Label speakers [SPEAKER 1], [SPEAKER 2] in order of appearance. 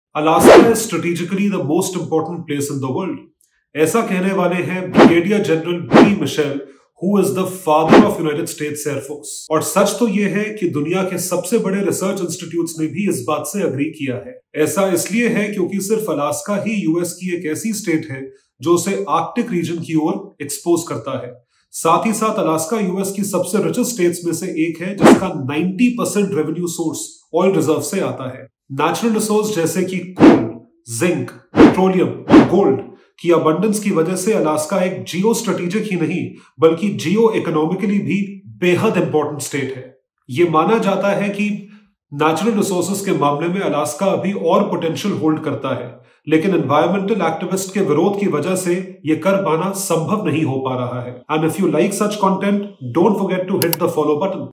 [SPEAKER 1] Alaska is strategically the most important place in the world. ऐसा कहने वाले हैं brigadier general Billy Mitchell, who is the father of United States Air Force. और सच तो यह है कि दुनिया के सबसे बड़े रिसर्च इंस्टीट्यूट्स ने भी इस बात से अग्री किया है। ऐसा इसलिए है क्योंकि सिर्फ अलास्का ही यूएस की एक ऐसी स्टेट है जो उसे आर्कटिक रीजन की ओर एक्सपोज करता है। साथ ही साथ अलास्का यूएस की सबसे रिचेस्ट स्टेट्स में से एक है जिसका 90% रेवेन्यू सोर्स ऑयल रिजर्व से आता है। नेचुरल रिसोर्स जैसे कि कोल, जिंक, पेट्रोलियम और गोल्ड की अबंडेंस की वजह से अलास्का एक जियो स्ट्रेटेजिक ही नहीं बल्कि जियो इकोनॉमिकली भी बेहद इंपॉर्टेंट स्टेट है। यह माना जाता है कि नेचुरल रिसोर्सेज के मामले में अलास्का अभी और पोटेंशियल होल्ड करता है, लेकिन एनवायरमेंटल एक्टिविस्ट के विरोध की वजह से यह कर पाना संभव नहीं हो पा रहा है। And if you like such content, don't forget to hit the follow button.